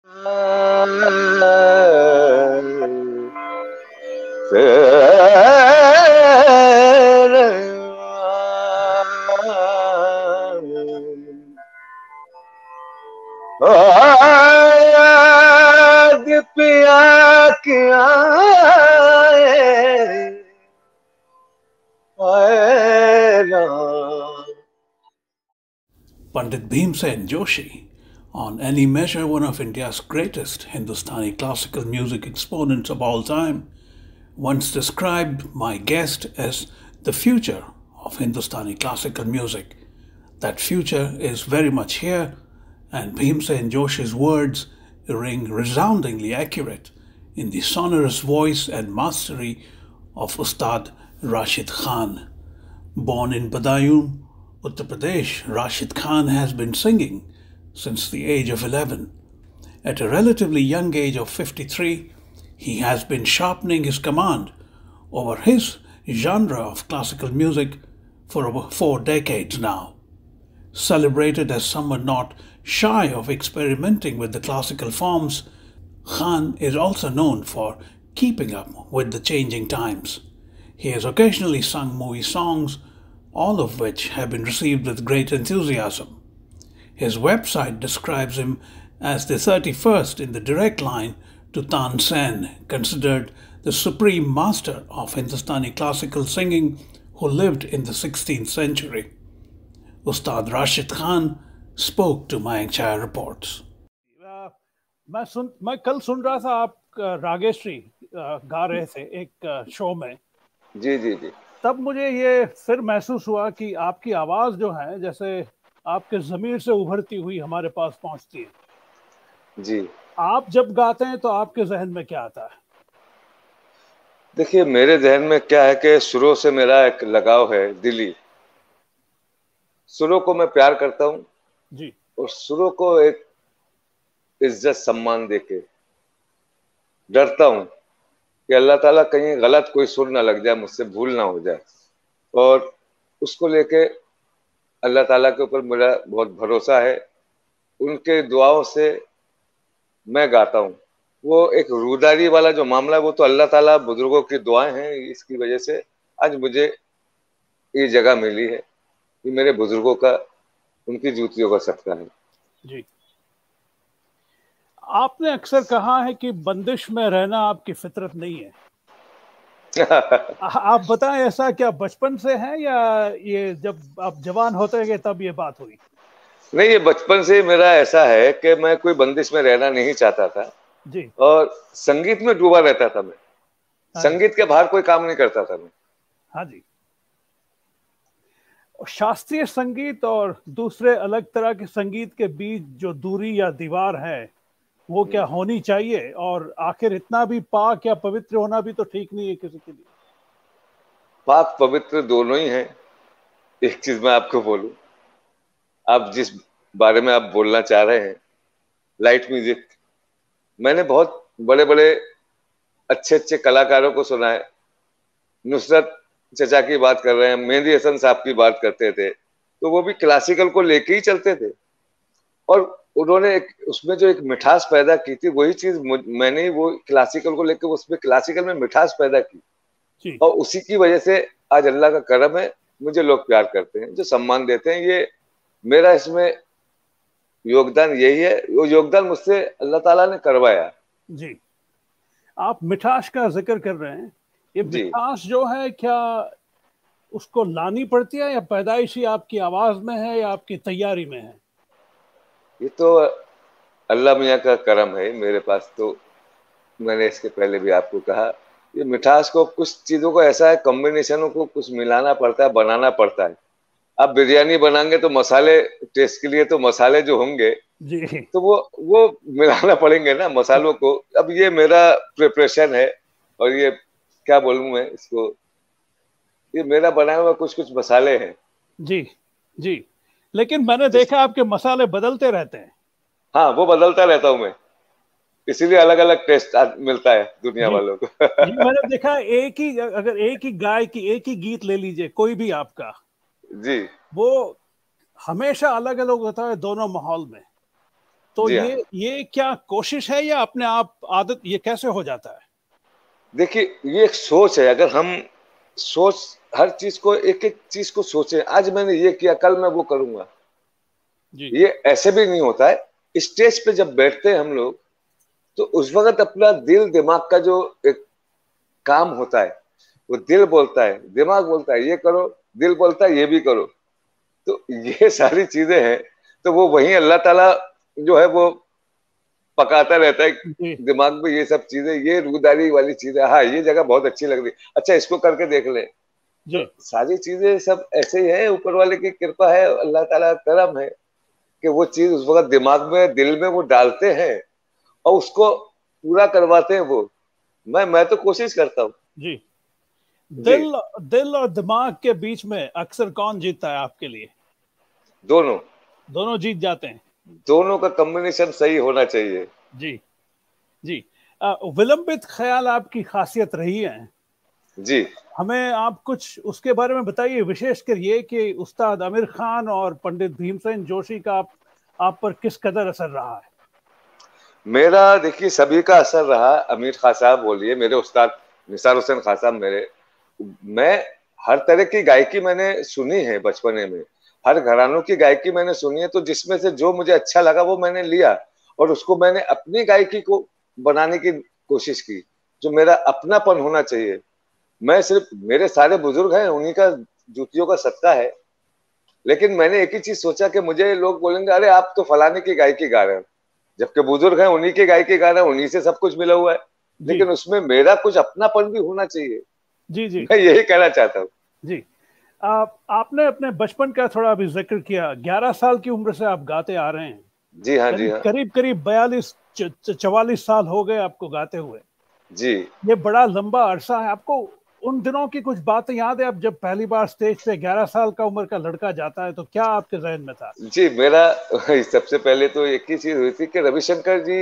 पिया किया Pandit Bhimsen Joshi, on any measure one of India's greatest Hindustani classical music exponents of all time, once described my guest as the future of Hindustani classical music. That future is very much here, and Bhimsen Joshi's words ring resoundingly accurate in the sonorous voice and mastery of Ustad Rashid Khan. Born in Badayun, Uttar Pradesh, Rashid Khan has been singing since the age of 11. At a relatively young age of 53, he has been sharpening his command over his genre of classical music for over 4 decades now. Celebrated as someone not shy of experimenting with the classical forms, Khan is also known for keeping up with the changing times. He has occasionally sung movie songs, all of which have been received with great enthusiasm. His website describes him as the 31st in the direct line to Tansen, considered the supreme master of Hindustani classical singing who lived in the 16th century. Ustad Rashid Khan spoke to Mayank Chaya Reports. मैं कल सुन रहा था आप रागेश्री गा रहे थे एक show में। जी जी जी। तब मुझे ये फिर महसूस हुआ कि आपकी आवाज जो है जैसे आपके ज़मीर से उभरती हुई हमारे पास पहुंचती है। जी। आप जब गाते हैं तो आपके जहन में क्या आता है? देखिए, मेरे जहन में क्या है कि सुरों से मेरा एक लगाव है दिली। सुरों को मैं प्यार करता हूँ जी। और सुरों को एक इज्जत सम्मान देके डरता हूँ कि अल्लाह ताला कहीं गलत कोई सुर ना लग जाए, मुझसे भूल ना हो जाए, और उसको लेके अल्लाह ताला के ऊपर मेरा बहुत भरोसा है। उनके दुआओं से मैं गाता हूँ। वो एक रूदारी वाला जो मामला है वो तो अल्लाह ताला बुजुर्गों की दुआएं हैं, इसकी वजह से आज मुझे ये जगह मिली है। ये मेरे बुजुर्गों का, उनकी जूतियों का सदका है। जी। आपने अक्सर कहा है कि बंदिश में रहना आपकी फितरत नहीं है। आप बताएं, ऐसा क्या बचपन से है या ये जब आप जवान होते गए तब ये बात हुई? नहीं, ये बचपन से मेरा ऐसा है कि मैं कोई बंदिश में रहना नहीं चाहता था जी। और संगीत में डूबा रहता था मैं। संगीत के बाहर कोई काम नहीं करता था मैं। हाँ जी। शास्त्रीय संगीत और दूसरे अलग तरह के संगीत के बीच जो दूरी या दीवार है वो क्या होनी चाहिए? और आखिर इतना भी पाक या पवित्र होना भी तो ठीक नहीं है किसी के लिए। पाक पवित्र दोनों ही हैं। एक चीज मैं आपको बोलूं, आप जिस बारे में आप बोलना चाह रहे हैं, लाइट म्यूजिक, मैंने बहुत बड़े बड़े अच्छे अच्छे कलाकारों को सुना है। नुसरत चचा की बात कर रहे हैं, मेहंदी हसन साहब की बात करते थे, तो वो भी क्लासिकल को लेके ही चलते थे और उन्होंने एक उसमें जो एक मिठास पैदा की थी, वही चीज मैंने वो क्लासिकल को लेकर उसमें क्लासिकल में मिठास पैदा की और उसी की वजह से आज अल्लाह का करम है, मुझे लोग प्यार करते हैं, जो सम्मान देते हैं। ये मेरा इसमें योगदान यही है, वो योगदान मुझसे अल्लाह ताला ने करवाया। जी। आप मिठास का जिक्र कर रहे हैं, ये मिठास जो है क्या उसको लानी पड़ती है या पैदाइशी आपकी आवाज में है या आपकी तैयारी में है? ये तो अल्लाह मियाँ का करम है। मेरे पास तो, मैंने इसके पहले भी आपको कहा, ये मिठास को कुछ चीजों को ऐसा है, कॉम्बिनेशनों को कुछ मिलाना पड़ता है, बनाना पड़ता है। आप बिरयानी बनाएंगे तो मसाले, टेस्ट के लिए तो मसाले जो होंगे जी, तो वो मिलाना पड़ेंगे ना मसालों को। अब ये मेरा प्रिपरेशन है और ये क्या बोलूं मैं इसको, ये मेरा बनाया हुआ कुछ कुछ मसाले हैं। जी जी। लेकिन मैंने देखा आपके मसाले बदलते रहते हैं। हाँ, वो बदलता रहता हूँ मैं, इसीलिए अलग अलग टेस्ट मिलता है दुनिया वालों को। जी, मैंने देखा एक ही, अगर एक ही गाय की एक ही गीत ले लीजिए कोई भी आपका, जी, वो हमेशा अलग अलग होता है दोनों माहौल में। तो जी हाँ। ये क्या कोशिश है या अपने आप आदत, ये कैसे हो जाता है? देखिए, ये एक सोच है। अगर हम सोच, हर चीज को, एक एक चीज को सोचें, आज मैंने ये किया, कल मैं वो करूंगा, जी ये ऐसे भी नहीं होता है। स्टेज पे जब बैठते हैं हम लोग, तो उस वक्त अपना दिल दिमाग का जो एक काम होता है, वो दिल बोलता है, दिमाग बोलता है ये करो, दिल बोलता है ये भी करो। तो ये सारी चीजें हैं। तो वो वही अल्लाह ताला जो है वो पकाता रहता है जी दिमाग में ये सब चीजें, ये रूदारी वाली चीजें, हाँ ये जगह बहुत अच्छी लग रही, अच्छा इसको करके देख ले। जी तो सारी चीजें सब ऐसे ही है, ऊपर वाले की कृपा है, अल्लाह ताला का करम है कि वो चीज उस वक्त दिमाग में, दिल में वो डालते हैं और उसको पूरा करवाते हैं वो। मैं तो कोशिश करता हूँ। जी। जी। दिल दिल और दिमाग के बीच में अक्सर कौन जीतता है आपके लिए? दोनों। दोनों जीत जाते हैं। दोनों का कॉम्बिनेशन सही होना चाहिए। जी जी। विलंबित ख्याल आपकी खासियत रही है। जी। हमें आप कुछ उसके बारे में बताइए, विशेषकर ये कि उस्ताद आमिर खान और पंडित भीमसेन जोशी का आप पर किस कदर असर रहा है? मेरा देखिए सभी का असर रहा। अमीर खान साहब बोलिए, मेरे उस्ताद निसार हुसैन खान साहब मेरे, मैं हर तरह की गायकी मैंने सुनी है बचपने में, हर घरानों की गायकी मैंने सुनी है। तो जिसमें से जो मुझे अच्छा लगा वो मैंने लिया और उसको मैंने अपनी गायकी को बनाने की कोशिश की, जो मेरा अपनापन होना चाहिए। मैं सिर्फ, मेरे सारे बुजुर्ग हैं उन्हीं का जूतियों का सदका है, लेकिन मैंने एक ही चीज सोचा कि मुझे लोग बोलेंगे अरे आप तो फलाने की गायकी गा रहे हो, जबकि बुजुर्ग हैं उन्हीं के गायकी गा रहे हैं, उन्हीं से सब कुछ मिला हुआ है। जी लेकिन उसमें मेरा कुछ अपनापन भी होना चाहिए। जी जी मैं यही कहना चाहता हूँ। जी। आपने अपने बचपन का थोड़ा अभी जिक्र किया, 11 साल की उम्र से आप गाते आ रहे हैं। जी हाँ, जी करीब हाँ। करीब करीब 42 44 साल हो गए आपको गाते हुए। जी। ये बड़ा लंबा अरसा है। आपको उन दिनों की कुछ बातें याद है? अब जब पहली बार स्टेज पे 11 साल का उम्र का लड़का जाता है तो क्या आपके जहन में था? जी, मेरा सबसे पहले तो एक ही चीज हुई थी कि रविशंकर जी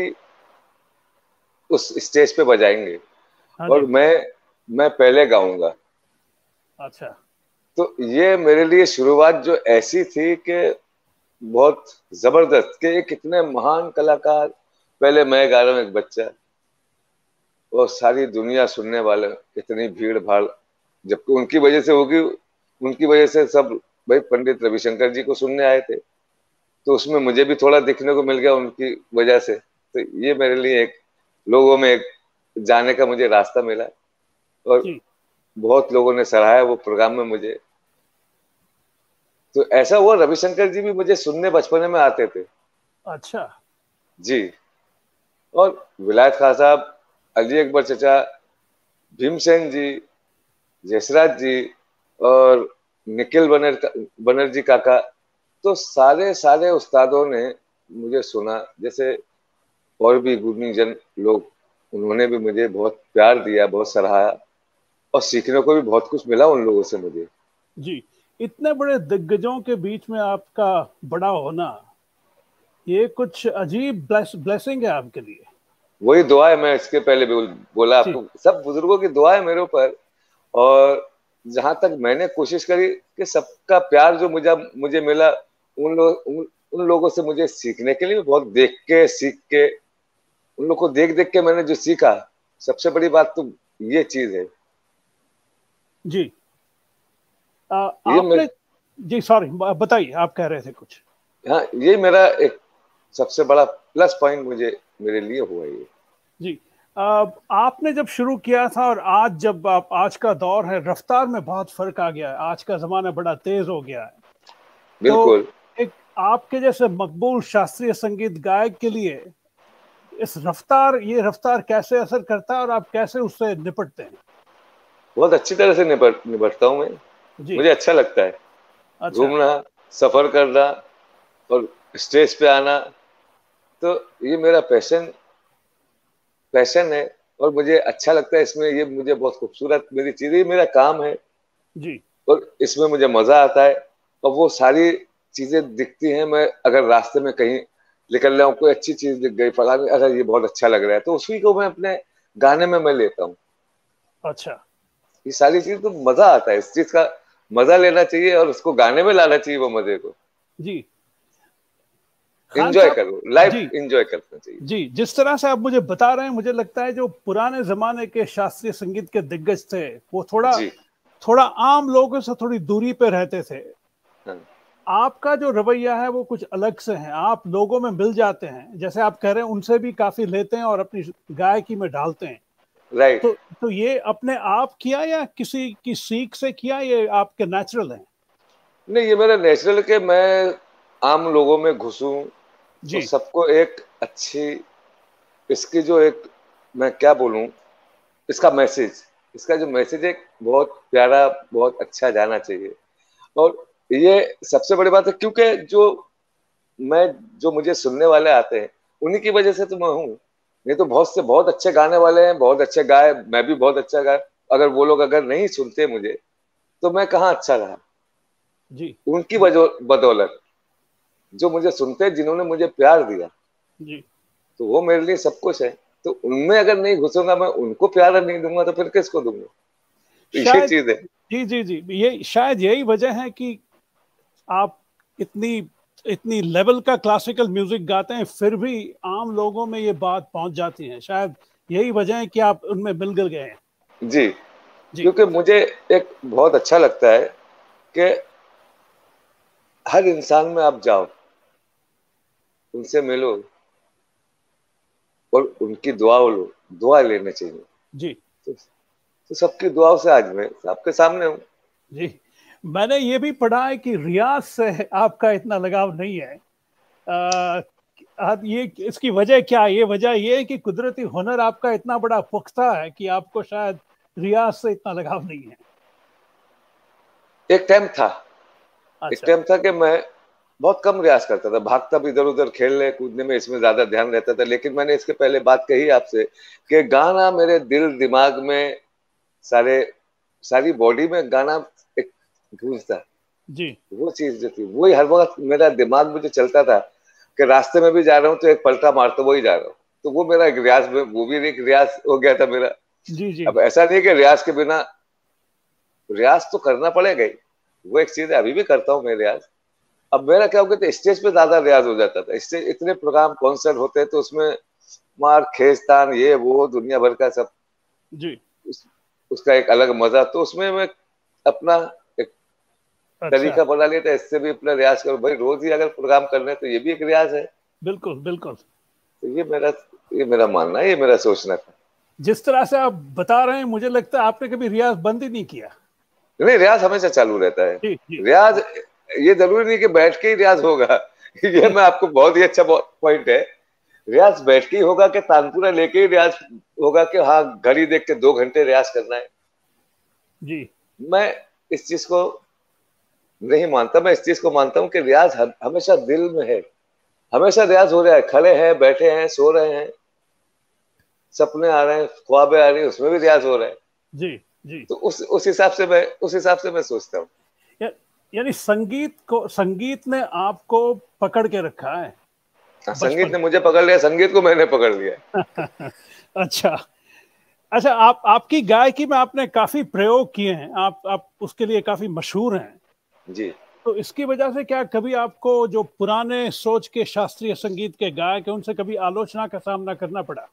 उस स्टेज पे बजाएंगे हाँ और जी। मैं पहले गाऊंगा। अच्छा। तो ये मेरे लिए शुरुआत जो ऐसी थी कि बहुत जबरदस्त, कि एक इतने महान कलाकार, पहले मैं गा रहा हूँ एक बच्चा, और सारी दुनिया सुनने वाले, इतनी भीड़ भाड़, जबकि उनकी वजह से होगी, उनकी वजह से सब भाई पंडित रविशंकर जी को सुनने आए थे। तो उसमें मुझे भी थोड़ा देखने को मिल गया उनकी वजह से। तो ये मेरे लिए एक, लोगों में एक जाने का मुझे रास्ता मिला और जी। बहुत लोगों ने सराहा वो प्रोग्राम में मुझे। तो ऐसा हुआ, रविशंकर जी भी मुझे सुनने बचपने में आते थे। अच्छा। जी। और विलायत खान साहब, अली अकबर चचा, भीमसेन जी, जसराज जी और निखिल बनर्जी काका, तो सारे सारे उस्तादों ने मुझे सुना। जैसे और भी गुणीजन लोग, उन्होंने भी मुझे बहुत प्यार दिया, बहुत सराहा, और सीखने को भी बहुत कुछ मिला उन लोगों से मुझे। जी। इतने बड़े दिग्गजों के बीच में आपका बड़ा होना, ये कुछ अजीब ब्लेसिंग है आपके लिए। वही दुआ है, मैं इसके पहले भी बोला जी आपको, सब बुजुर्गों की दुआ है मेरे ऊपर। और जहां तक मैंने कोशिश करी कि सबका प्यार जो मुझे मुझे मिला, उन लोगों से मुझे सीखने के लिए, बहुत देख के सीख के, उन लोग को देख देख के मैंने जो सीखा, सबसे बड़ी बात तो ये चीज है। जी। ये मैं, आपने, जी सॉरी, बताइए, आप कह रहे थे कुछ। हाँ ये मेरा एक सबसे बड़ा प्लस पॉइंट मुझे, मेरे लिए हुआ ये। जी। आपने जब शुरू किया था और आज जब आप, आज का दौर है, रफ्तार में बहुत फर्क आ गया है, आज का जमाना बड़ा तेज हो गया है। तो बिल्कुल। एक आपके जैसे मकबूल शास्त्रीय संगीत गायक के लिए इस रफ्तार, ये रफ्तार कैसे असर करता है और आप कैसे उससे निपटते हैं? बहुत अच्छी तरह से निपटता हूँ मैं। जी। मुझे अच्छा लगता है अच्छा। घूमना, सफर करना और स्टेज पे आना। तो ये मेरा पैशन है और मुझे अच्छा लगता है इसमें। ये मुझे बहुत खूबसूरत मेरी चीज है, ये मेरा काम है जी और इसमें मुझे मजा आता है। और वो सारी चीजें दिखती हैं, मैं अगर रास्ते में कहीं निकल रहा हूँ, कोई अच्छी चीज दिख गई, फला अरे ये बहुत अच्छा लग रहा है, तो उसी को मैं अपने गाने में मैं लेता हूँ। अच्छा। ये सारी चीज तो मजा आता है, इस चीज का मजा लेना चाहिए और उसको गाने में लाना चाहिए वो मजे को। जी। खान एंजॉय साहब करो, लाइफ जी एंजॉय करना चाहिए। जी, जिस तरह से आप मुझे बता रहे हैं, मुझे लगता है जो पुराने जमाने के शास्त्रीय संगीत के दिग्गज थे वो थोड़ा जी थोड़ा आम लोगों से थोड़ी दूरी पे रहते थे। हाँ आपका जो रवैया है वो कुछ अलग से है, आप लोगों में मिल जाते हैं, जैसे आप कह रहे हैं उनसे भी काफी लेते हैं और अपनी गायकी में डालते हैं। राइट। तो ये अपने आप किया या किसी की सीख से किया, ये आपके नेचुरल है? नहीं, ये मेरा नेचुरल के मैं आम लोगों में घुसूं और जी सबको एक अच्छी, इसकी जो एक, मैं क्या बोलूं, इसका मैसेज, इसका जो मैसेज है बहुत प्यारा, बहुत अच्छा जाना चाहिए। और ये सबसे बड़ी बात है, क्योंकि मैं जो मुझे सुनने वाले आते हैं उन्हीं की वजह से तो मैं हूँ। नहीं तो बहुत से बहुत अच्छे गाने वाले हैं, बहुत अच्छे गाए, मैं भी बहुत अच्छा गाया, अगर वो लोग अगर नहीं सुनते मुझे तो मैं कहाँ अच्छा रहा। जी उनकी वजह बदौलत जो मुझे सुनते हैं, जिन्होंने मुझे प्यार दिया, जी तो वो मेरे लिए सब कुछ है। तो उनमें अगर नहीं घुसूंगा, मैं उनको प्यार नहीं दूंगा, तो फिर किसको दूंगा? तो ये शायद चीज है। जी जी जी, ये शायद यही वजह है कि आप इतनी इतनी लेवल का क्लासिकल म्यूजिक गाते हैं, फिर भी आम लोगों में ये बात पहुंच जाती है। शायद यही वजह है कि आप उनमें मिल गए हैं। जी, जी क्योंकि मुझे एक बहुत अच्छा लगता है कि हर इंसान में आप जाओ, उनसे मिलो और उनकी दुआ लो, दुआ लेने चाहिए। जी तो, तो सबकी दुआओं से आज मैं आपके सामने हूँ। जी, मैंने ये भी पढ़ा है कि रियाज से आपका इतना लगाव नहीं है। आ, ये इसकी वजह क्या है? ये वजह ये है कि कुदरती हुनर आपका इतना बड़ा पुख्ता है कि आपको शायद रियाज से इतना लगाव नहीं है। एक टाइम था, एक अच्छा। टाइम था कि मैं बहुत कम रियाज करता था, भागता भी इधर उधर, खेलने कूदने में इसमें ज्यादा ध्यान रहता था। लेकिन मैंने इसके पहले बात कही आपसे कि गाना मेरे दिल दिमाग में, सारे सारी बॉडी में गाना एक गूंजता। जी वो चीज जो थी वही हर वक्त मेरा दिमाग में जो चलता था कि रास्ते में भी जा रहा हूँ तो एक पलटा मारते हुए ही जा रहा हूँ। तो वो मेरा एक रियाज में, वो भी एक रियाज हो गया था मेरा। जी जी अब ऐसा नहीं कि रियाज के बिना, रियाज तो करना पड़ेगा ही। वो एक चीज है, अभी भी करता हूँ मैं रियाज। अब मेरा क्या हो गया था, स्टेज पे ज्यादा रियाज हो जाता था। स्टेज, इतने प्रोग्राम कॉन्सर्ट होते हैं तो उसमें मार खींचतान ये वो दुनिया भर का सब, जी। उस, उसका एक अलग मजा। तो उसमें मैं अपना एक अच्छा। तरीका बना लिया था, इससे भी अपना रियाज करो भाई, रोज ही अगर प्रोग्राम करने तो ये भी एक रियाज है। बिल्कुल बिल्कुल। तो ये मेरा मानना है, ये मेरा सोचना था। जिस तरह से आप बता रहे हैं, मुझे लगता है आपने कभी रियाज बंद ही नहीं किया। नहीं, रियाज हमेशा चालू रहता है। जी जी रियाज, ये जरूरी नहीं कि बैठ के ही रियाज होगा। ये मैं आपको, बहुत ही अच्छा पॉइंट है। रियाज बैठ के ही होगा कि तानपुरा लेके ही रियाज होगा कि हाँ घड़ी देख के 2 घंटे रियाज करना है? जी मैं इस चीज को नहीं मानता। मैं इस चीज को मानता हूँ कि रियाज हमेशा दिल में है। हमेशा रियाज हो रहा है, खड़े हैं, बैठे हैं, सो रहे हैं, सपने आ रहे हैं, ख्वाबें आ रही हैं, उसमें भी रियाज हो रहा है। जी जी। तो उस हिसाब से मैं सोचता हूँ। या, यानी संगीत ने आपको पकड़ के रखा है हाँ, संगीत बचपन ने मुझे पकड़ लिया, संगीत को मैंने पकड़ लिया। से। अच्छा। अच्छा, आपकी गायकी में आपने काफी प्रयोग किए हैं, आप उसके लिए काफी मशहूर हैं। जी। तो इसकी वजह से क्या कभी आपको जो पुराने सोच के शास्त्रीय संगीत के गायक हैं उनसे कभी आलोचना का सामना करना पड़ा?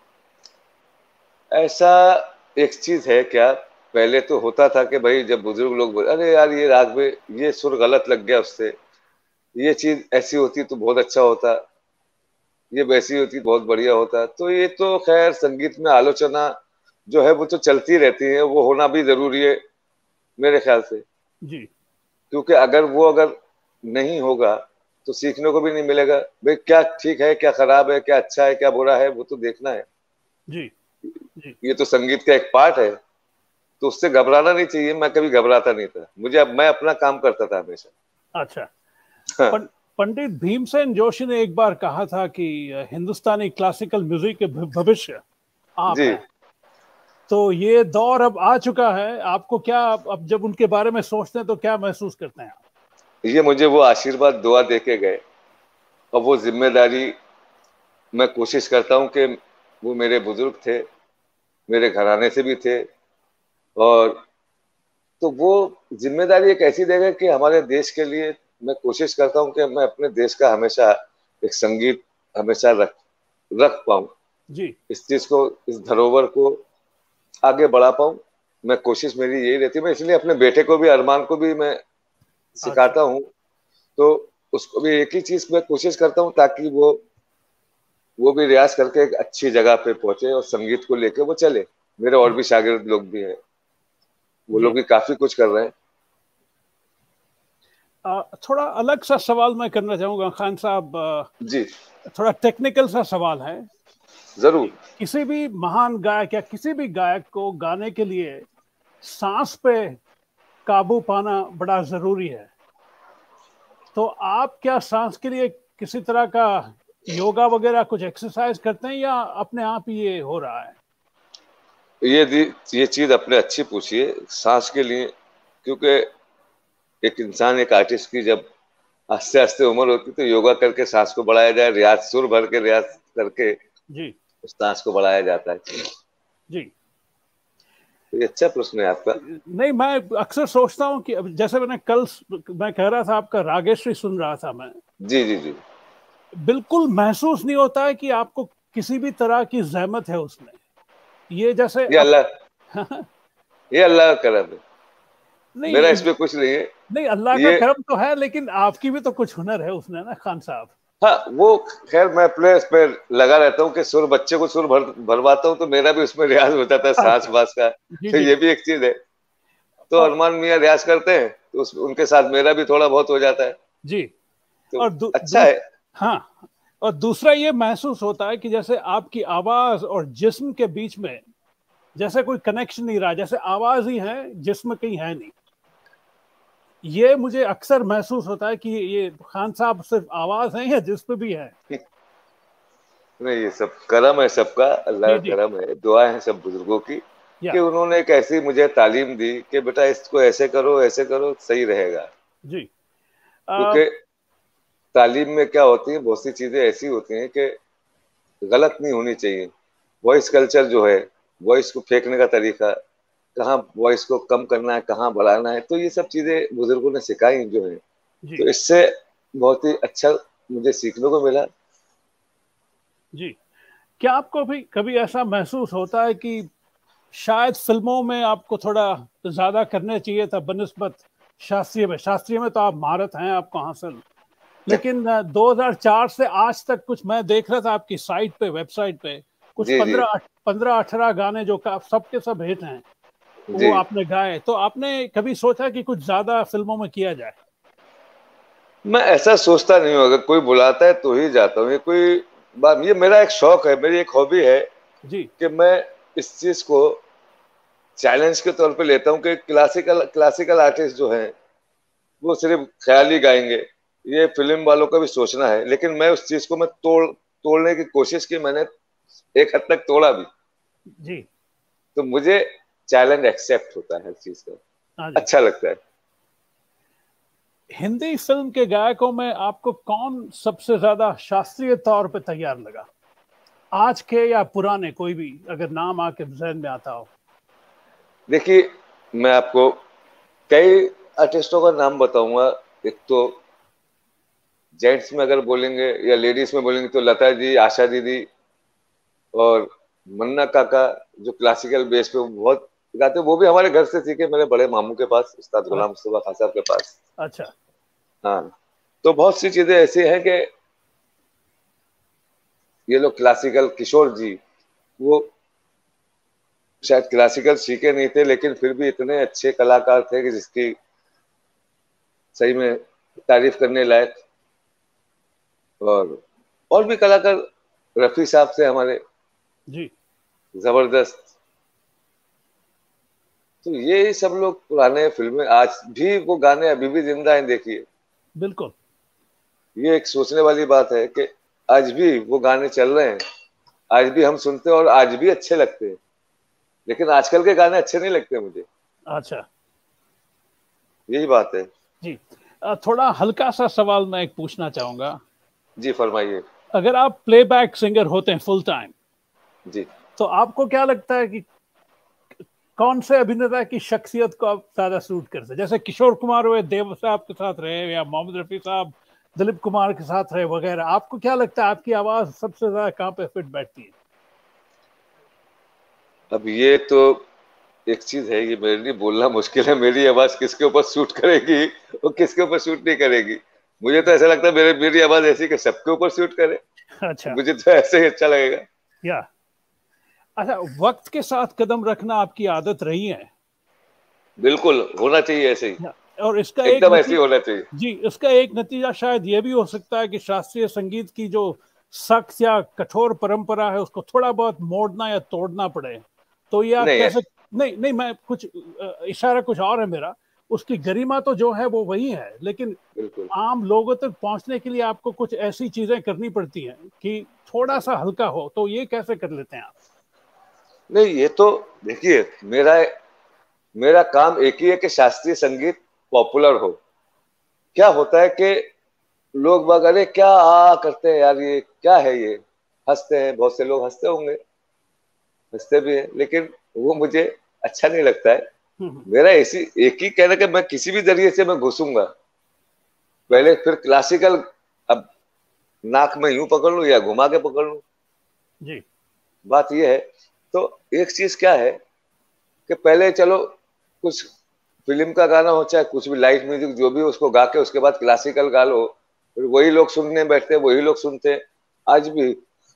ऐसा एक चीज है क्या, पहले तो होता था कि भाई जब बुजुर्ग लोग बोले अरे यार ये राग में ये सुर गलत लग गया उससे, ये चीज ऐसी होती तो बहुत अच्छा होता, ये वैसी होती बहुत बढ़िया होता। तो ये तो खैर संगीत में आलोचना जो है वो तो चलती रहती है, वो होना भी जरूरी है मेरे ख्याल से। जी क्योंकि अगर नहीं होगा तो सीखने को भी नहीं मिलेगा भाई, क्या ठीक है, क्या खराब है, क्या अच्छा है, क्या बुरा है, वो तो देखना है। जी जी। ये तो संगीत का एक पार्ट है। तो उससे घबराना नहीं चाहिए। मैं कभी घबराता नहीं था, मैं अपना काम करता था हमेशा। अच्छा। हाँ, पंडित भीमसेन जोशी ने एक बार कहा था कि हिंदुस्तानी क्लासिकल म्यूजिक के भविष्य आप जी। हैं। तो ये दौर अब आ चुका है, आपको क्या, अब जब उनके बारे में सोचते हैं तो क्या महसूस करते हैं आप? ये मुझे वो आशीर्वाद दुआ दे के गए, और वो जिम्मेदारी मैं कोशिश करता हूँ कि, वो मेरे बुजुर्ग थे, मेरे घराने से भी थे, और तो वो जिम्मेदारी एक ऐसी जगह कि हमारे देश के लिए मैं कोशिश करता हूँ कि मैं अपने देश का हमेशा एक संगीत हमेशा रख रख पाऊं, जी इस चीज को, इस धरोहर को आगे बढ़ा पाऊं। मैं कोशिश मेरी यही रहती है। मैं इसलिए अपने बेटे को भी, अरमान को भी मैं अच्छा सिखाता हूँ। तो उसको भी एक ही चीज मैं कोशिश करता हूँ, ताकि वो भी रियाज करके एक अच्छी जगह पे पहुंचे और संगीत को लेके वो चले। मेरे और भी शागिर्द लोग भी हैं, वो लोग जी। भी काफी कुछ कर रहे हैं। थोड़ा अलग सा सवाल मैं करना चाहूंगा खान साहब, जी थोड़ा टेक्निकल सा सवाल है जरूर। कि किसी भी महान गायक या किसी भी गायक को गाने के लिए सांस पे काबू पाना बड़ा जरूरी है। तो आप क्या सांस के लिए किसी तरह का योगा वगैरह कुछ एक्सरसाइज करते हैं या अपने आप ही ये हो रहा है? ये चीज आपने अच्छी पूछी है, सांस के लिए। क्योंकि एक इंसान, एक आर्टिस्ट की जब आस्ते आस्ते उम्र होती है, तो योगा करके सांस को बढ़ाया जाए, रियाज, सुर भर के रियाज करके जी उस सांस को बढ़ाया जाता है। जी। तो ये अच्छा प्रश्न है आपका। नहीं, मैं अक्सर सोचता हूँ कि जैसे मैं कह रहा था आपका रागेश्री सुन रहा था मैं, जी जी जी। बिल्कुल महसूस नहीं होता है कि आपको किसी भी तरह की जहमत है उसमें। ये जैसे ये आप अल्लाह ये अल्लाह का करम है, मेरा नहीं इसमें कुछ नहीं है। नहीं, अल्लाह का ये, करम तो है, लेकिन आपकी भी तो कुछ हुनर है उसमें ना खान साहब। हाँ वो, खैर मैं अपने इस पे लगा रहता हूँ कि सुर, बच्चे को सुर भरवाता हूँ, तो मेरा भी उसमें रियाज हो जाता है सांस अच्छा। वास का। जी तो जी। ये भी एक चीज है। तो और अरमान मियाँ रियाज करते हैं, तो उनके साथ मेरा भी थोड़ा बहुत हो जाता है। जी। तो और अच्छा है। हाँ, और दूसरा ये महसूस होता है कि जैसे आपकी आवाज और जिस्म के बीच में जैसे कोई कनेक्शन नहीं रहा, जैसे आवाज ही है, जिस्म कहीं है नहीं। ये मुझे अक्सर महसूस होता है कि ये खान साहब सिर्फ आवाज है या जिस्म भी है। नहीं, ये सब करम है सबका, अल्लाह जी का जी। करम है, दुआ है सब बुजुर्गों की, कि या उन्होंने एक ऐसी मुझे तालीम दी कि बेटा इसको ऐसे करो सही रहेगा। जी। आ, क्योंकि तालीम में क्या होती है, बहुत सी चीजें ऐसी होती हैं कि गलत नहीं होनी चाहिए। वॉइस कल्चर जो है, वॉइस को फेंकने का तरीका, कहाँ वॉइस को कम करना है, कहाँ बढ़ाना है, तो ये सब चीजें बुजुर्गों ने सिखाई जो है। जी तो इससे बहुत ही अच्छा मुझे सीखने को मिला। जी। क्या आपको भी कभी ऐसा महसूस होता है कि शायद फिल्मों में आपको थोड़ा ज्यादा करने चाहिए था बनिस्बत शास्त्रीय में तो आप महारत हैं आपको हासिल, लेकिन 2004 से आज तक कुछ मैं देख रहा था आपकी साइट पे, वेबसाइट पे, कुछ जी जी 15-18 गाने जो सबके सब हिट हैं वो जी। आपने गाए। तो आपने कभी सोचा कि कुछ ज्यादा फिल्मों में किया जाए? मैं ऐसा सोचता नहीं हूँ, अगर कोई बुलाता है तो ही जाता हूँ। ये कोई बात, ये मेरा एक शौक है, मेरी एक हॉबी है, जी कि मैं इस चीज को चैलेंज के तौर पे लेता हूँ कि क्लासिकल क्लासिकल आर्टिस्ट जो हैं वो सिर्फ ख्याल ही गाएंगे। ये फिल्म वालों का भी सोचना है, लेकिन मैं उस चीज को मैं तोड़ने की कोशिश की, मैंने एक हद तक तोड़ा भी। जी। तो मुझे चैलेंज एक्सेप्ट होता है हर चीज का, हाँ जी। अच्छा लगता है। हिंदी फिल्म के गायकों में आपको कौन सबसे ज्यादा शास्त्रीय तौर पे तैयार लगा, आज के या पुराने, कोई भी अगर नाम आके जहन में आता हो? देखिए, मैं आपको कई आर्टिस्टों का नाम बताऊंगा। एक तो जेंट्स में अगर बोलेंगे या लेडीज में बोलेंगे, तो लता जी, आशा दीदी और मन्ना काका, जो क्लासिकल बेस पे बहुत गाते, वो भी हमारे घर से सीखे, मेरे बड़े मामू के पास, उस्ताद गुलाम मुस्तफा खान साहब के पास। अच्छा। हाँ, तो बहुत सी चीजें ऐसी हैं कि ये लोग क्लासिकल, किशोर जी, वो शायद क्लासिकल सीखे नहीं थे, लेकिन फिर भी इतने अच्छे कलाकार थे कि जिसकी सही में तारीफ करने लायक। और भी कलाकार, रफी साहब से हमारे, जी जबरदस्त। तो ये सब लोग पुराने फिल्में, आज भी वो गाने अभी भी जिंदा हैं, देखिए। बिल्कुल। ये एक सोचने वाली बात है कि आज भी वो गाने चल रहे हैं, आज भी हम सुनते हैं और आज भी अच्छे लगते हैं। लेकिन आजकल के गाने अच्छे नहीं लगते मुझे, अच्छा। यही बात है। जी। थोड़ा हल्का सा सवाल मैं एक पूछना चाहूंगा। जी फरमाइए। अगर आप प्लेबैक सिंगर होते हैं फुल टाइम, जी तो आपको क्या लगता है कि कौन से अभिनेता की शख्सियत को आप ज्यादा सूट करते हैं? जैसे किशोर कुमार हुए, देव साहब के साथ रहे, या मोहम्मद रफी साहब, दिलीप कुमार के साथ रहे वगैरह, आपको क्या लगता है आपकी आवाज सबसे ज्यादा कहाँ पे फिट बैठती है? अब ये तो एक चीज है, ये मेरे लिए बोलना मुश्किल है, मेरी आवाज किसके ऊपर सूट करेगी और किसके ऊपर सूट नहीं करेगी। मुझे तो ऐसा लगता है मेरी आवाज ऐसी कि सबके ऊपर सूट करे, अच्छा। मुझे तो ऐसे ही अच्छा लगेगा। या अच्छा, वक्त के साथ कदम रखना आपकी आदत रही है? बिल्कुल होना चाहिए ऐसे ही, या, और इसका एक एकदम ऐसे ही नतीजा, होना चाहिए। जी, इसका एक नतीजा शायद ये भी हो सकता है कि शास्त्रीय संगीत की जो सख्त या कठोर परंपरा है उसको थोड़ा बहुत मोड़ना या तोड़ना पड़े। तो ये आप नहीं कैसे? नहीं नहीं, मैं कुछ इशारा कुछ और है मेरा। उसकी गरिमा तो जो है वो वही है, लेकिन बिल्कुल आम लोगों तक पहुंचने के लिए आपको कुछ ऐसी चीजें करनी पड़ती हैं कि थोड़ा सा हल्का हो। तो ये कैसे कर लेते हैं आप? नहीं, ये तो देखिए, मेरा मेरा काम एक ही है कि शास्त्रीय संगीत पॉपुलर हो। क्या होता है कि लोग बाग अरे क्या करते हैं यार, ये क्या है ये, हंसते हैं, बहुत से लोग हंसते होंगे, हंसते भी हैं, लेकिन वो मुझे अच्छा नहीं लगता है। हम्म। मेरा ऐसी एक ही कहना कि मैं किसी भी जरिए से मैं घुसूंगा, पहले अच्छा। फिर क्लासिकल, अब नाक में यूं पकड़ लूं या घुमा के पकड़ लूं, जी। बात ये है। तो एक चीज क्या है कि पहले चलो कुछ फिल्म का गाना हो चाहे कुछ भी लाइट म्यूजिक जो भी हो, उसको गा के उसके बाद क्लासिकल गा लो, फिर वही लोग सुनने बैठते, वही लोग सुनते हैं। आज भी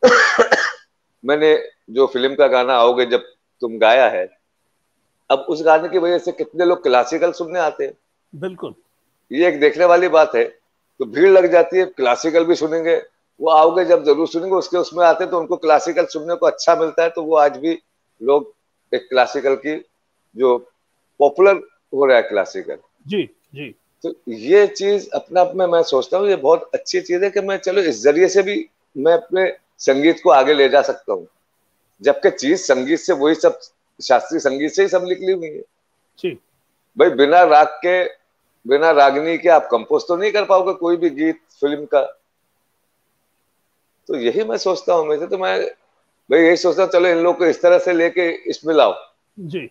मैंने जो फिल्म का गाना आओगे जब तुम गाया है, अब उस गाने की वजह से कितने लोग क्लासिकल सुनने आते हैं, बिल्कुल। ये एक देखने वाली बात है। तो भीड़ लग जाती है, क्लासिकल भी सुनेंगे, वो आओगे जब जरूर सुनेंगे, उसके उसमें आते तो उनको क्लासिकल सुनने को अच्छा मिलता है, तो वो आज भी लोग एक क्लासिकल की जो पॉपुलर हो रहा है क्लासिकल। जी। जी। तो ये चीज अपने आप में मैं सोचता हूँ ये बहुत अच्छी चीज है कि मैं चलो इस जरिए से भी मैं अपने संगीत को आगे ले जा सकता हूँ, जबकि चीज संगीत से वही सब, शास्त्रीय संगीत से ही सब निकली हुई है। जी। भाई बिना राग के, बिना रागनी के आप कंपोज तो नहीं कर पाओगे कोई भी गीत फिल्म का। तो यही मैं सोचता हूँ, मैं तो मैं भाई यही सोचता हूँ, चलो इन लोग को इस तरह से लेके इसमें लाओ, जी।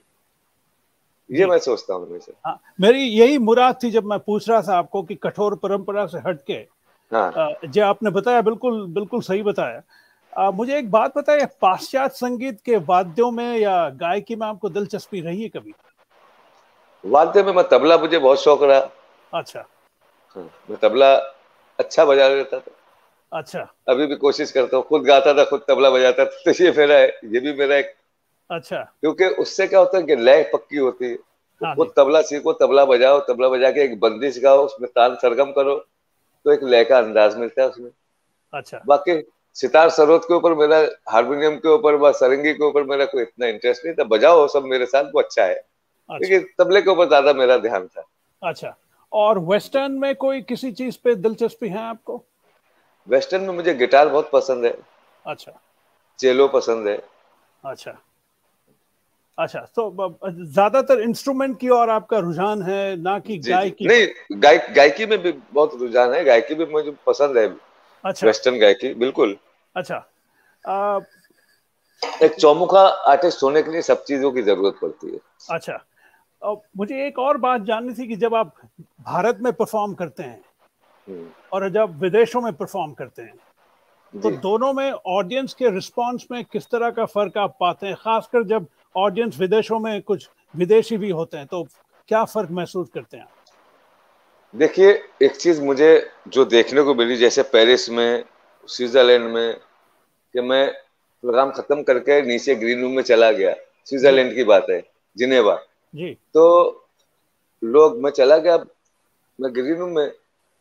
ये जी। मैं सोचता हूँ हमेशा। हाँ, मेरी यही मुराद थी जब मैं पूछ रहा था आपको कि कठोर परंपरा से हटके, हाँ जो आपने बताया बिल्कुल बिल्कुल सही बताया। मुझे एक बात बताइए, पाश्चात्य संगीत के वाद्यों में या गायकी में आपको दिलचस्पी रही है कभी? वाद्य में मैं तबला, मुझे बहुत शौक रहा। अच्छा। हाँ, मैं तबला अच्छा बजा लेता था, अच्छा। अभी भी कोशिश करता हूँ, खुद गाता था खुद तबला बजाता था, तो ये मेरा है, ये भी मेरा एक, अच्छा। क्योंकि उससे क्या होता है कि लय पक्की होती है। तो हाँ खुद जी। तबला सीखो, तबला बजाओ, तबला बजा के एक बंदिश गाओ, उसमें तान सरगम करो, तो एक लय का अंदाज मिलता है उसमें। अच्छा। बाकी सितार सरोद के ऊपर मेरा, हारमोनियम के ऊपर व सारंगी के ऊपर मेरा कोई इतना इंटरेस्ट नहीं था, बजाओ सब मेरे साथ, वो अच्छा है, अच्छा। लेकिन तबले के ऊपर ज्यादा मेरा ध्यान था। अच्छा। और वेस्टर्न में कोई किसी चीज पे दिलचस्पी है आपको? वेस्टर्न में मुझे गिटार बहुत पसंद है, अच्छा। चेलो पसंद है। अच्छा। अच्छा, तो ज्यादातर इंस्ट्रूमेंट की ओर आपका रुझान है, ना कि जी जी, गायकी पर? नहीं गायकी में भी बहुत रुझान है, गायकी भी मुझे पसंद है, अच्छा। वेस्टर्न गायकी बिल्कुल। अच्छा। आ, एक चौमुखा आर्टिस्ट होने के लिए सब चीजों की जरूरत पड़ती है। अच्छा। मुझे एक और बात जाननी थी कि जब आप भारत में परफॉर्म करते हैं हम्म, और जब विदेशों में परफॉर्म करते हैं, तो जी दोनों में ऑडियंस के रिस्पांस में किस तरह का फर्क आप पाते हैं? खासकर जब ऑडियंस विदेशों में कुछ विदेशी भी होते हैं, तो क्या फर्क महसूस करते हैं आप? देखिए, एक चीज मुझे जो देखने को मिली, जैसे पेरिस में, स्विट्जरलैंड में, कि मैं प्रोग्राम खत्म करके नीचे ग्रीन रूम में चला गया, जी। स्विट्जरलैंड की बात है, जिनेवा। जी। तो लोग, मैं चला गया, मैं ग्रीन रूम में,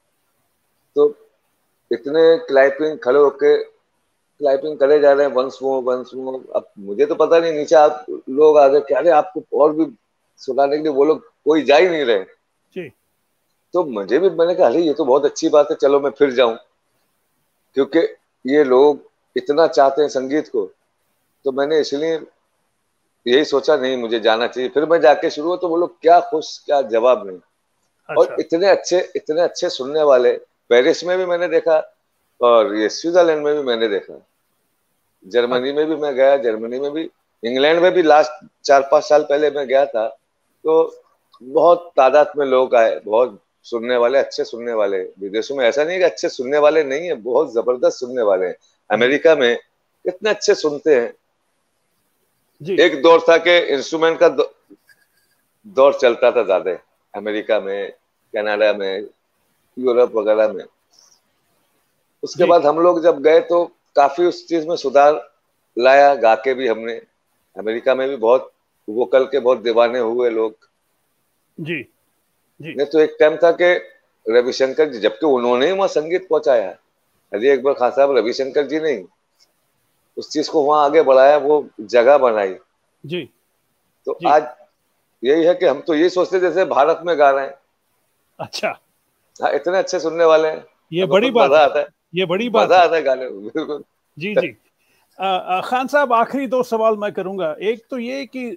तो इतने क्लाइपिंग खड़े होके क्लाइपिंग करे जा रहे हैं, वंस मोर वंस मोर। अब मुझे तो पता नहीं, नीचे आप लोग आ गए, क्या अरे आपको और भी सुनाने के लिए, वो लोग कोई जा ही नहीं रहे। जी। तो मुझे भी, मैंने कहा अरे ये तो बहुत अच्छी बात है, चलो मैं फिर जाऊं, क्योंकि ये लोग इतना चाहते हैं संगीत को। तो मैंने इसलिए यही सोचा नहीं मुझे जाना चाहिए, फिर मैं जाके शुरू हुआ, तो वो लोग क्या खुश, क्या जवाब नहीं। और अच्छा। इतने अच्छे सुनने वाले, पेरिस में भी मैंने देखा, और ये स्विट्जरलैंड में भी मैंने देखा, जर्मनी में भी मैं गया, जर्मनी में भी, इंग्लैंड में भी लास्ट 4-5 साल पहले मैं गया था। तो बहुत तादाद में लोग आए, बहुत सुनने वाले, अच्छे सुनने वाले। विदेशों में ऐसा नहीं है कि अच्छे सुनने वाले नहीं है, बहुत जबरदस्त सुनने वाले हैं। अमेरिका में कितने अच्छे सुनते हैं। जी एक दौर था कि इंस्ट्रूमेंट का दौर चलता था ज्यादा, अमेरिका में, कनाडा में, यूरोप वगैरह में। उसके जी बाद हम लोग जब गए तो काफी उस चीज में सुधार लाया, गा के भी हमने। अमेरिका में भी बहुत वोकल के बहुत दीवाने हुए लोग। जी जी नहीं तो एक टाइम था कि रविशंकर जी, जबकि उन्होंने ही वहां संगीत पहुंचाया। अली अकबर खान साहब, रविशंकर जी नहीं, उस चीज को वहां आगे बढ़ाया, वो जगह बनाई। जी तो जी। आज यही है कि हम तो ये सोचते जैसे भारत में गा रहे हैं। अच्छा, हाँ, इतने अच्छे सुनने वाले हैं, ये हमें बड़ी खुद बात मजा है, आता है। ये बड़ी बात मजा है। आता है गाने में, बिल्कुल। जी जी। खान साहब, आखिरी दो सवाल मैं करूंगा। एक तो ये कि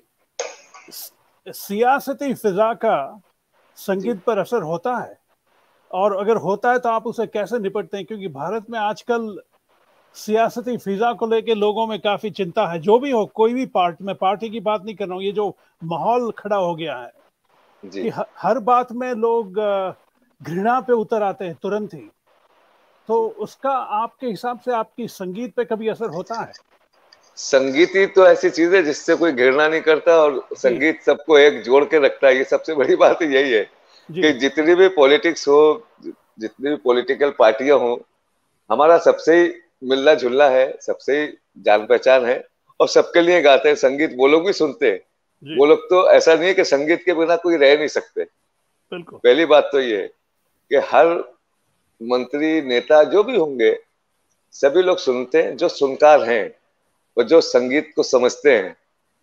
सियासती फिजा का जी संगीत पर असर होता है, और अगर होता है तो आप उसे कैसे निपटते हैं? क्योंकि भारत में आजकल सियासती फिजा को लेके लोगों में काफी चिंता है। जो भी हो, कोई भी मैं पार्टी की बात नहीं कर रहा हूँ, ये जो माहौल खड़ा हो गया है कि जी। हर बात में लोग घृणा पे उतर आते हैं तुरंत ही। तो उसका आपके हिसाब से आपकी संगीत पे कभी असर होता है? संगीत ही तो ऐसी चीज है जिससे कोई घृणा नहीं करता, और जी संगीत सबको एक जोड़ के रखता है। ये सबसे बड़ी बात यही है कि जी जितनी भी पॉलिटिक्स हो, जितनी भी पॉलिटिकल पार्टियां हो, हमारा सबसे ही मिलना जुलना है, सबसे ही जान पहचान है, और सबके लिए गाते हैं संगीत। वो लोग भी सुनते हैं। जी। वो लोग तो ऐसा नहीं है कि संगीत के बिना कोई रह नहीं सकते। बिल्कुल। पहली बात तो ये है कि हर मंत्री नेता जो भी होंगे, सभी लोग सुनते हैं, जो सुनकार हैं और जो संगीत को समझते हैं।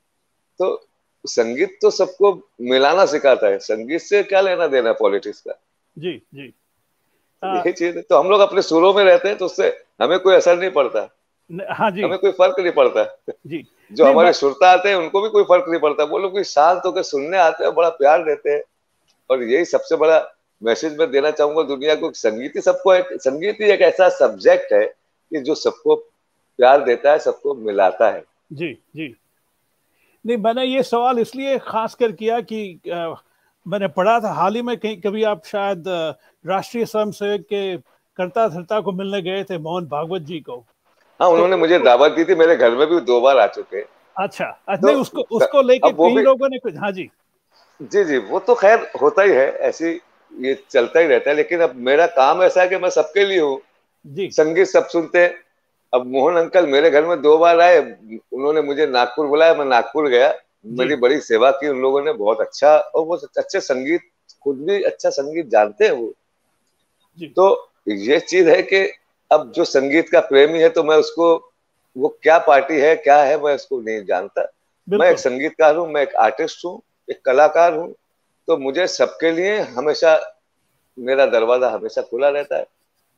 तो संगीत तो सबको मिलाना सिखाता है। संगीत से क्या लेना देना पॉलिटिक्स का? जी जी। तो यही चीज है। तो हम लोग अपने सुरों में रहते हैं, तो उससे हमें कोई असर नहीं पड़ता, हाँ जी। हमें कोई फर्क नहीं पड़ता। जी। जो नहीं हमारे सुरता आते हैं उनको भी कोई फर्क नहीं पड़ता। वो लोग भी शांत होकर सुनने आते हैं, बड़ा प्यार देते हैं। और यही सबसे बड़ा मैसेज मैं देना चाहूंगा दुनिया को। संगीत ही सबको संगीत ही एक ऐसा सब्जेक्ट है कि जो सबको प्यार देता है, सबको मिलाता है। जी जी। नहीं, मैंने ये सवाल इसलिए खास कर किया कि मैंने पढ़ा था हाल ही में कहीं, कभी आप शायद राष्ट्रीय स्वयंसेवक के कर्ता धर्ता को मिलने गए थे, मोहन भागवत जी को। हाँ, तो उन्होंने मुझे दावत दी थी, मेरे घर में भी 2 बार आ चुके हैं। अच्छा, तो नहीं, उसको उसको लेके अब वो कई भी, लोगों ने कुछ, हाँ जी। जी जी, वो तो खैर होता ही है ऐसी, ये चलता ही रहता है। लेकिन अब मेरा काम ऐसा है कि मैं सबके लिए हूँ। जी संगीत सब सुनते हैं। अब मोहन अंकल मेरे घर में 2 बार आए, उन्होंने मुझे नागपुर बुलाया, मैं नागपुर गया। जी मेरी बड़ी सेवा की उन लोगों ने, बहुत अच्छा। और वो अच्छे संगीत, खुद भी अच्छा संगीत जानते हैं वो। जी। तो ये चीज है कि अब जो संगीत का प्रेमी है, तो मैं उसको, वो क्या पार्टी है क्या है, मैं उसको नहीं जानता। मैं एक बिल्कुल। संगीतकार हूँ, मैं एक आर्टिस्ट हूँ, एक कलाकार हूँ। तो मुझे सबके लिए हमेशा, मेरा दरवाजा हमेशा खुला रहता है।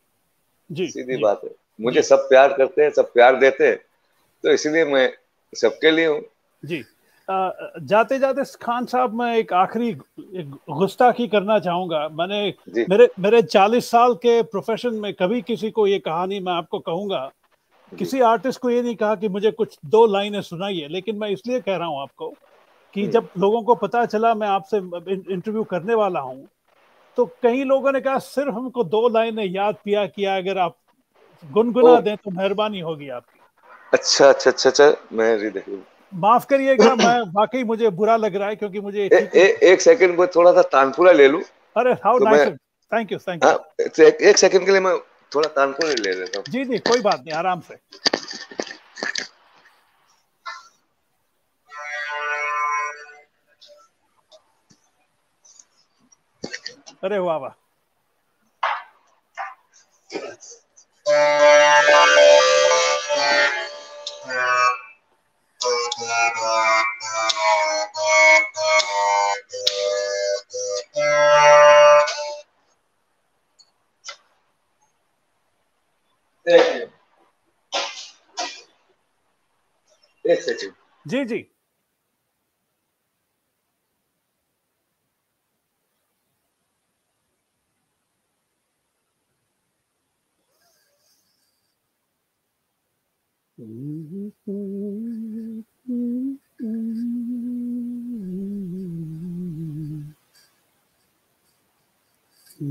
जी सीधी जी बात है। मुझे जी सब प्यार करते हैं, सब प्यार देते हैं। तो इसलिए मैं सबके लिए हूँ। जी। जाते जाते खान साहब, मैं एक आखिरी एक गुस्ताखी करना चाहूंगा। मैंने जी मेरे मेरे 40 साल के प्रोफेशन में कभी किसी को ये कहानी मैं आपको कहूंगा, जी। किसी आर्टिस्ट को ये नहीं कहा कि मुझे कुछ दो लाइनें सुनाइए। लेकिन मैं इसलिए कह रहा हूं आपको कि हम्म। जब लोगों को पता चला मैं आपसे इंटरव्यू करने वाला हूं, तो कई लोगों ने कहा सिर्फ हमको दो लाइनें याद पिया किया, अगर आप ओ, गुनगुना दें तो मेहरबानी होगी आपकी। अच्छा अच्छा अच्छा अच्छा, मैं देखिए। माफ करिएगा, मैं वाकई मुझे बुरा लग रहा है क्योंकि मुझे ठीक नहीं। एक सेकंड में थोड़ा सा तानपुरा ले लूं। अरे हाउ तो मैं, नाइस। थैंक यू, थैंक हाँ, यू। एक सेकंड के लिए मैं थोड़ा तानपुरा ले लेता हूँ। जी जी, कोई बात नहीं, आराम से। अरे वाह वाह। एक एक सेकंड। जी जी।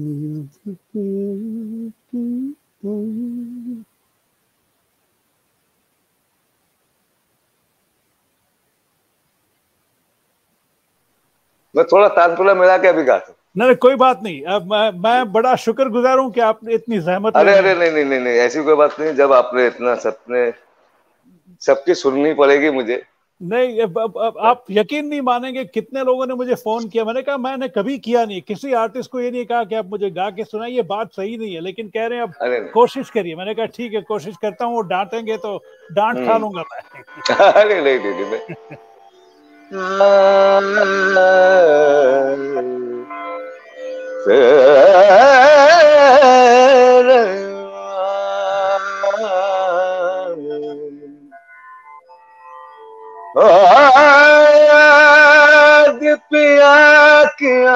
मैं थोड़ा तानपुरा मिला के अभी गाता हूँ। नहीं कोई बात नहीं, अब मैं बड़ा शुक्रगुजार हूँ कि आपने इतनी जहमत अरे अरे नहीं नहीं नहीं नहीं, ऐसी कोई बात नहीं। जब आपने इतना सपने सबकी सुननी पड़ेगी मुझे। नहीं, अब आप यकीन नहीं मानेंगे कितने लोगों ने मुझे फोन किया। मैंने कहा मैंने कभी किया नहीं, किसी आर्टिस्ट को ये नहीं कहा कि आप मुझे गा के सुनाइए, ये बात सही नहीं है, लेकिन कह रहे हैं अब कोशिश करिए। मैंने कहा ठीक है कोशिश करता हूँ, वो डांटेंगे तो डांट खा लूंगा मैं। अरे नहीं नहीं नहीं, पिया किया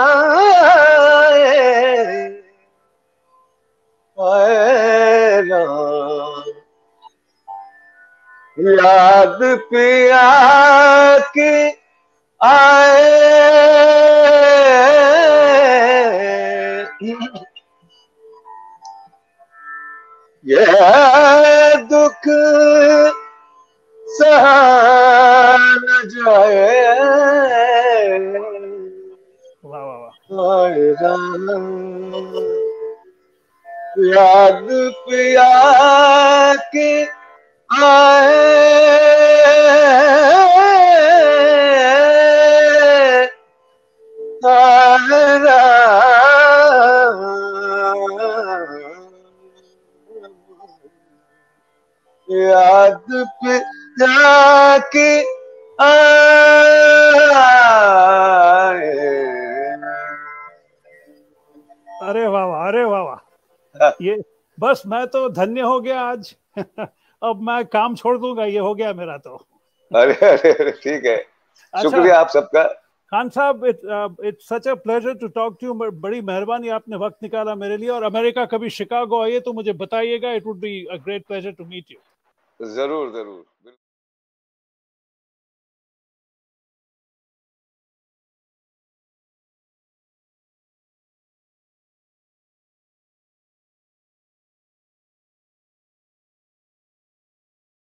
याद पिया की आए, ये दुख सहा न जाए। वाह वाह याद पिया की आए, याद पे जाके आए। अरे वाह वाह, अरे वाह वाह, ये बस मैं तो धन्य हो गया आज। अब मैं काम छोड़ दूंगा, ये हो गया मेरा तो। अरे अरे ठीक है, शुक्रिया आप सबका। Khan sahab, it's such a pleasure to talk to you. बड़ी मेहरबानी, आपने वक्त निकाला मेरे लिए। और अमेरिका कभी शिकागो आइए तो मुझे बताइएगा, it would be a great pleasure to meet you. जरूर जरूर।